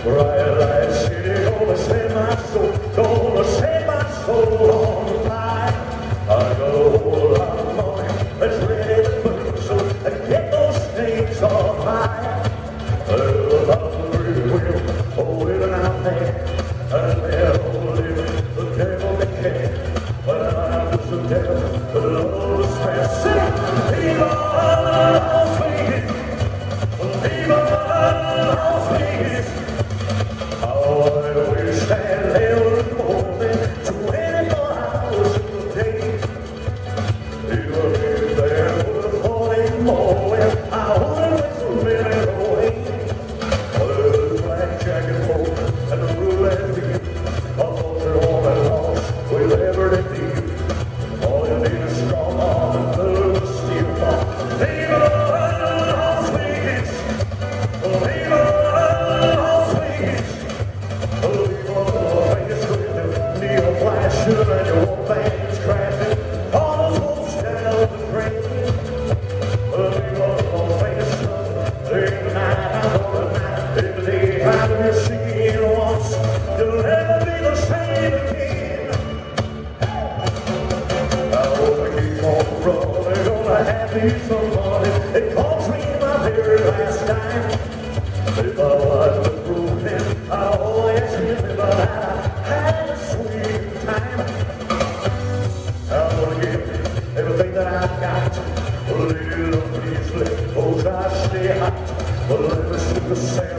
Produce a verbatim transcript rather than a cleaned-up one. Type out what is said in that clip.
Bright light city, gonna set my soul, gonna set my soul on fire. I got a whole lot of money that's ready to burn, so I get those snakes on fire. Well, about the free will, oh, living out there, and they're all living the devil they can. But I'm just the devil, the Lord is fast. Sing, Viva Las Vegas, Viva Las Vegas. Oh, I wish that there were more than twenty-four hours in the day. Even if there were forty more, well, I wouldn't wait a minute away. Oh, the blackjack and poker and the roulette wheel, all that all that lost will ever defeat. All you need is strong arm and love, steel ball. Viva Las Vegas! Viva Las Vegas! Viva Las Vegas with the neon flashing and your old band's crashing. All those hopes down the drain. Viva Las Vegas! Every night I'm on the night, every day I'm here singing once. You'll never be the same again. I hope I keep on rolling, gonna have me some money. It cost me my very last dime. If I was the broken, I always hit me, but I had a sweet time. I'm gonna give everything that I've got. A little piece left, oh, I stay hot. Well, let me see the sound.